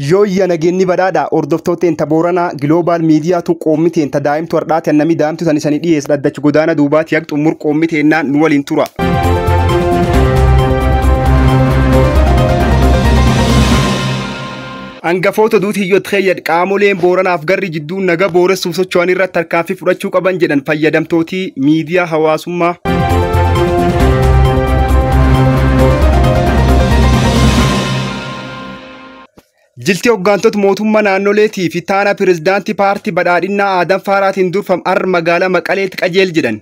Yooyya nageenni badhaadha hordoftootteen Booranaa Global Miidiyaatu qoommiteen daa'imtu hardhaate namni daa'imtu san isanii dhiyeessa dhaddachi godaana duubaatti haqxu xumur qoommiteenaan nu waliin tura. Hangafoota duuti hiyyoot keeyyad qaamoleen Booranaaf garri jidduu naga booressuuf socho'an irratti tarkaanfii fudhachuu qaban jedhan fayyadamtooti miidiyaa hawaasummaa. Jilti hoggantoota mootummaa naannoleetii fi taana pirezidaantii paartii badhaadhinaa Aadam Faaraatiin durfam arra magaalaa Maqaleetti qajeel jedhan.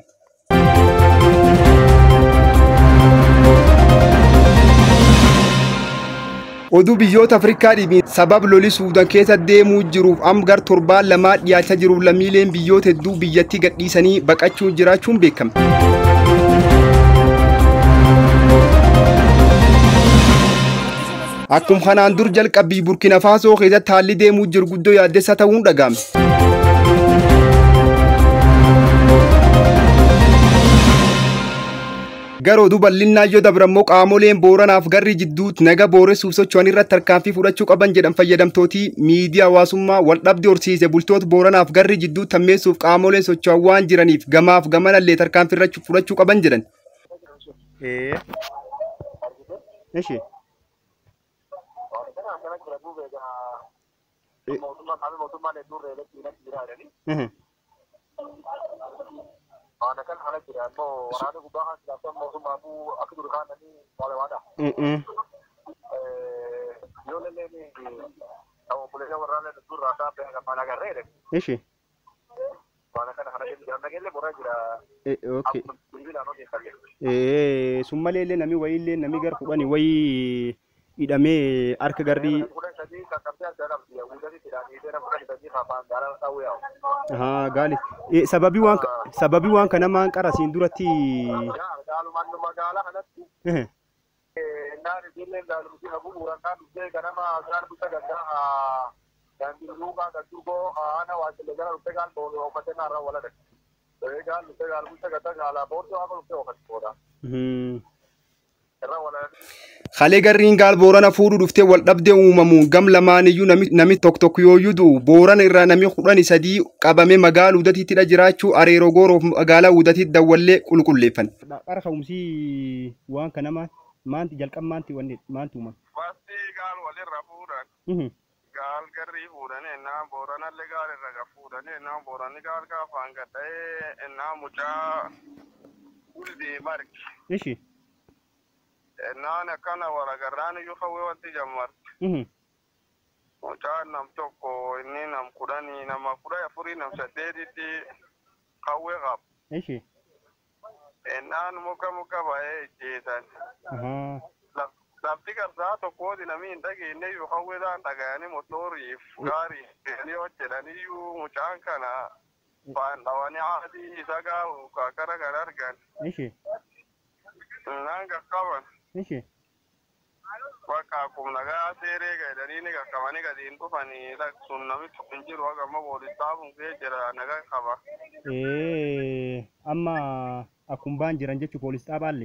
Oduu biyyoota Afrikaa dhibiin sabab loli Suudaan keessa deemuu jiruuf gar torbaan lamaa dhiyaachaa jiruuf lammiileen biyyoota hedduu biyyattii gadhiisanii baqachuu jiraachuun beekame. Akkuma kanaan dur jalqabbii Burkina Faasoo keessatti haalli deemuu jiru guddoo yaaddessaa ta'uun dhaga'ame. Garuu bal'inaa yoo dabrammoo qaamoleen Booranaaf garri jidduutti naga booressuuf socho'an irratti tarkaanfii fudhachuu qaban jedhan fayyadamtooti miidiyaa hawaasummaa wal dhabdee horsiise bultoota Booranaaf garri jidduutti hammeessuuf qaamoleen socho'an waan jiraniif gamaaf gamanallee tarkaanfii fudhachuu qaban jedhan. Ana kan hana kira mo warana gubahan dapat mo sumabu aku durkan ni wala wada. Yo lele ni tahu boleh warana dur rasa pe agak mana garre. Ishi. Ana kan hana kira jangan lele borang kira. Okay. Summa lele nami wayi nami gar kudani wayi idame arka gardi. Haa gali. Sababi waan kana maan qarasiin duratti. Khalee garriin gaal Boorana fuudhuu dhuftee wal dhabdee uumamuun gam lamaaniyyuu nami tokko yoo yudu Boorana irraa nami 13 qabame magaalaa Udatiittidha jiraachuu areeroo gooroof magaalaa Udatiitti dawwallee qulqulleeffan. Qara ka'umsii waan kana maanti jalqab maanti uumama. Wasti gaal walirra fuudhan. Gaal garrii fuudhanii ennaa Booranallee gaal irra fuudhanii ennaa Booranni gaal gaafaan gadhee ennaa mucaa uldee barki. Ishi. Nana kana waragarraan iyyuu hawwee wanti jammarti. Mucaan nam tokko inni nam kudhanii nama 14 nam 8tti hawwee qaba. Ishi. Naan muka baay'ee jeetan. Lafti garsaa tokkooti namni hin dhageenye iyyuu hawweedhaan dhaga'anii motoriif gaarii ni hojjetaniyyuu mucaan kana faan dhawanii haadhi isa gaaru kaakara kan argan. Ishi. Naan qaqqaban. Ishi. Bakka akkuma nagaa seeree gaidanii ni qaqqabanii gadiin dhufanii sun namichi hin jiru hagamma boolisaafun kee jira nagaa qaba. Amma akkuma baan jiran jechuu poolis dhaabaallee.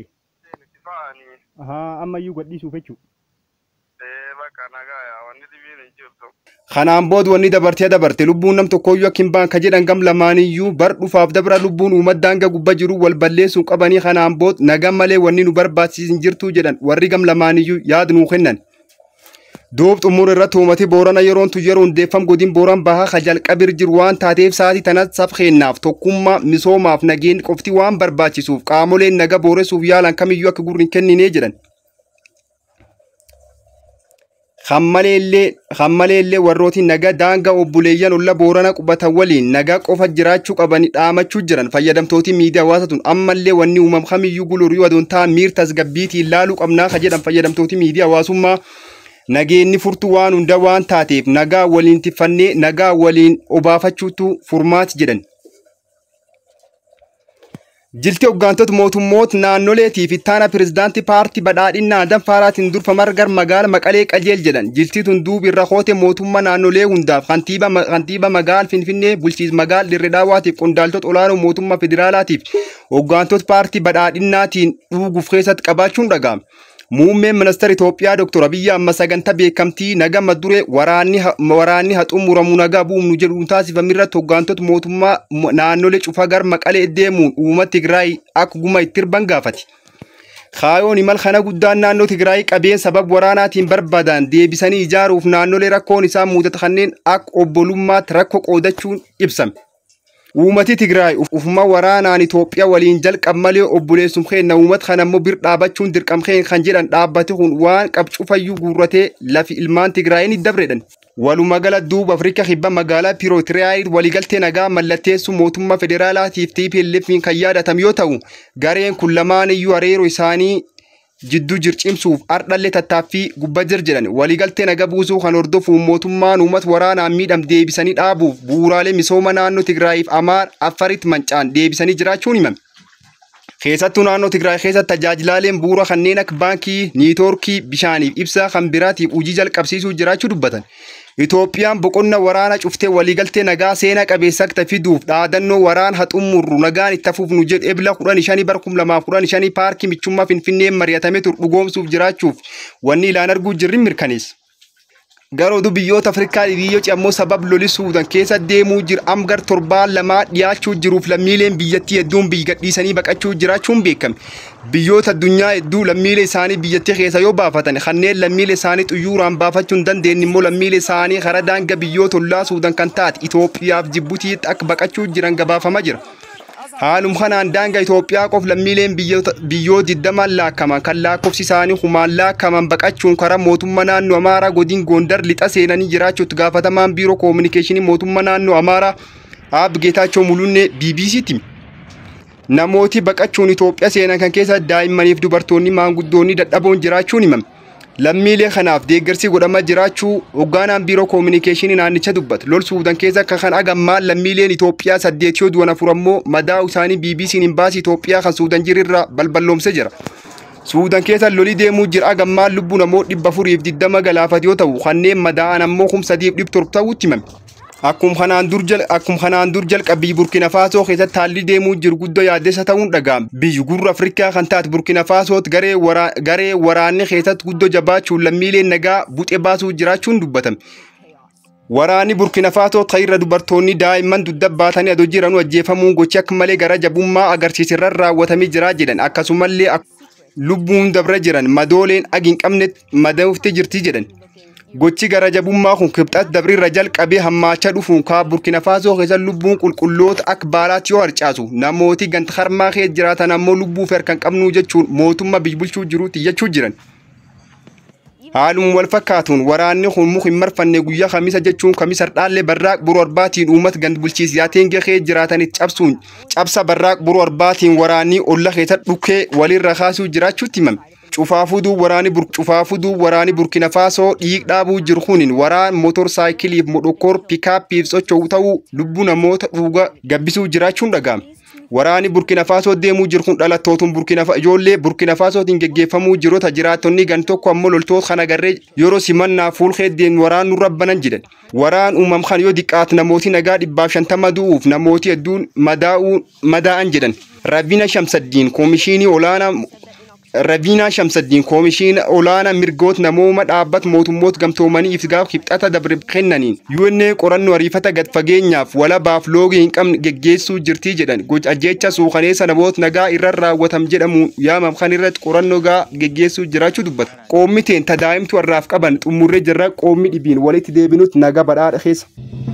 Amma iyyuu gadhiisuuf jechuu. Bakka nagaa yaa wanni dhibiin hin jirtu. Kanaan booda wanni dabarte lubbuun nam tokkoyyuu akka hin baan ka jedhan gam lamaaniyyuu bar dhufaaf dabra lubbuun uummata daangaa gubbaa jiru wal balleessuun qabanii kanaan booda nagaa malee wanni nu barbaachisin jirtu jedhan warri gam lamaaniyyuu yaada nuu kennan. Duub xumura irratti uummati Boorana yeroo hundeeffam godin Booran bahaa ka jalqabir jiru waan taateef sa'aatii tanas saf kennaaf tokkummaa misoomaaf nageen qofti waan barbaachisuuf qaamoleen naga booressuuf yaalan kamiyyuu akka gurri hin kenninee jedhan. Hammaleellee warrooti naga daangaa obboleeyyan olla Boorana qubatan waliin naga qofa jiraachuu qabanii dhaamachuu jiran fayyadamtooti miidiyaa hawaasatuun ammallee wanni uumam kamiyyuu gulurii wadoon ta'an miir tasgabbiitiin laaluu qabnaa ka jedhan fayyadamtooti miidiyaa hawaasummaa nageenni furtuu waan hunda waan taateef nagaa waliin tiffannee nagaa waliin obaafachuutu furmaati jedhan. Jilti hoggantoota mootummoota naannoleetii fi taana pirezidaantii paartii badhaadhinaa Aadam Faaraatiin durfam arra magaalaa Maqalee qajeel jedhan. Jilti tun duubi irra hoote mootummaa naannolee hundaaf kantiiba magaalaa Finfinnee bulchiinsa magaalaa Dirree Dhaawaatiif qondaaltota olaanoo mootummaa federaalaatiif hoggantoota paartii badhaadhinnaatiin dhuguuf keessatti qabaachuun dhaga'ame. Muummeen ministeera Itoophiyaa Dr. Abiyyi Ahmad sagantaa beekamtii nagaa madure waraanni haxumuramu nagaa bu'umnu jedhuun taasifamirratti hooggantoota mootummaa naannolee cufaa gar Maqalee deemuun uummata Tigraay akka guma itti hirban gaafate. Kaayoon imal kana guddaan naannoo Tigraay qabeen sabab waraanaatiin barbaadan deebisanii ijaaruuf naannolee rakkoon isaa mudate kanneen akka obbolummaatti rakkoo qoodachuun ibsame. Uummati Tigraay ufuma waraanaan Itoophiyaa waliin jalqab malee obboleessum keenya uummata kana immoo bir dhaabachuun dirqam keenya kan jedhan dhaabbate kun waan qabcufayyuu guurratee lafi ilmaan Tigraay ni dabredhan. Waluma gala duuba Afrikaa kibba magaalaa Pirootiriyaayiit waliigaltee nagaa mallatteessu mootummaa federaalaatiif TPLF'n kan yaadatam yoo ta'u gareen kun lamaan iyyuu hariiroo isaanii jidduu jircimsuuf ardhallee tattaaffii gubba jedhan waliigaltee nagaa buusuu kan hordofuun mootummaan uummata waraanaan miidham deebisanii dhaabuuf bu'uuraalee misooma naannoo Tigraayiif Afaritti mancaan deebisanii jiraachuun himame. Keessattuu naannoo Tigraay keessatti tajaajilaaleen bu'uura kanneen akka baankii, niitoorkii, bishaaniif ibsaa kan biraatiif hojii jalqabsiisuu jiraachuu dubbatan. Itoophiyaan boqonna waraana cuftee waliigaltee nagaa seenaa qabeessa akka fiduuf dhaadannoo waraana haxumurru nagaan itti fufnu jedhu ebla 15 bar 2015 paarkii michummaa Finfinnee mari'atame tur dhugoomsuuf jiraachuuf wanni ilaan arguu jirri mirkaneessa. Garuu biyyoota Afrikaa biyyoota ammoo sabab loli Suudaan keessa deemuu jira amgar torbaan lamaa dhiyaachuu jiruuf lammiileen biyyattii hedduun biyya gadhiisanii baqachuu jiraachuun beekame. Biyyoota addunyaa hedduu lammiilee isaanii biyyattii keessa yoo baafatan kanneen lammiilee isaanii xuyyooraan baafachuu hin dandeenye immoo lammiilee isaanii karaa daangaa biyyoota ollaa Suudaan kan taate Itoophiyaaf Jibuutiitti akka baqachuu jiran gabaafamaa jira. Haaluma kanaan daangaa Itoophiyaa qof lammiileen biyyoota 20 laakkaman kan lakkoofsi isaanii humaan laakkaman baqachuun karaa mootummaa naannoo Amaaraa godina Gondar lixa seenanii jiraachuutti gaafatamaan biiroo koominikeeshinii mootummaa naannoo Amaaraa Aab Geetaachoo Mulunnee BBC'tti. Namooti baqachuun Itoophiyaa seenan kan keessa daa'immaniif dubartoonni maanguddoonni dadhaboon jiraachuun himame. Lammiilee kanaaf deeggarsi godhamaa jiraachuu hoogganaan biiroo koominikeeshinii naannicha dubbata. Lol Suudaan keessa akka kan agammaan lammiileen Itoophiyaa 8 yoo du'an 4 ammoo madaa'u isaanii BBC'n imbaasii Itoophiyaa kan Suudaan jirirraa balballoomsee jira. Suudaan keessa lolii deemuu jira agammaan lubbuu namoota 420 galaafate yoo ta'u kanneen madaa'an ammoo 3,700 ta'uutti himame. Akkuma kanaan dur jalqabii Burkina Faasoo keessatti haalli deemuu jiru guddoo yaaddessa ta'uun dhaga'ama. Biyyi gurra Afrikaa kan taate Burkina Faasootti garee waraanni keessatti guddoo jabaachuun lammiileen nagaa buxee baasuu jiraachuun dubbatame. Waraanni Burkina Faasoo ta'irra dubartoonni daa'imman dugda baatanii adoo jiranuu ajjeefamuun gochi akka malee gara jabummaa agarsiisirra raawwatamee jira jedhan akkasumallee lubbuun dabra jiran madooleen agi hin qabne madooftee jirti jedhan. Gochi gara jabummaa kun kibxat dabrirra jalqabee hammaachaa dhufuun kaa Burkina Faasoo keessa lubbuun qulqulloota akka baalaatti yoo harcaasu namooti ganta harmaa keessa jiraatan ammoo lubbuu harkaan qabnuu jechuun mootummaa biyya bulchuu jiruutti iyyachuu jiran. Haaluma wal fakkaatuun waraanni kun muka hin marfanne guyyaa Kamiisa jechuun Kamiisa dhaallee barraaq buroo arbaatiin uummata ganda bulchiinsaa teengee keessa jiraatanitti cabsuun cabsa barraaq buroo arbaatiin waraanni olla keessa dhukkee walirra kaasuu jiraachuutti himame. Cufaafuduu waraani Burkina Faasoo dhiig dhaabuu jiru kunin waraan motorsaayikiliif modokor piikaappiif socho'u ta'uu lubbuu namoota dhugaa gabbisuu jiraachuun dhaga'ame. Waraani Burkina Faasoo deemuu jiru kun dhalattootuun ijoollee Burkina Faasootiin geggeeffamuu jiroota jiraattonni gan tokko ammoo loltoota kana garree yeroo simannaa fuul heddeen waraan nurra banan jedhan. Waraan uumam kan yoo diqqaat namooti nagaa 150 du'uuf namooti hedduun madaa'an jedhan. Raviina Shamsaddiin koomishiina olaanaa mirgoota namooma dhaabbata mootummoota gamtoomanii ifgaaf kibxata dabre kennaniin UNA qorannoo ariifata gad fageenyaaf walabaaf loogii hin qabne geggeessuu jirtii jedhan gocha ajjeecha suukaneessa namoota nagaa irra raawwatam jedhamu yaamam kan irratti qorannoo gaa geggeessuu jiraachuu dubbata. Qoommiteen tadaa'imtu irraaf qaban xumurree jirra qoommi dhibiin walitti deebinutti nagaa badhaadha keessa.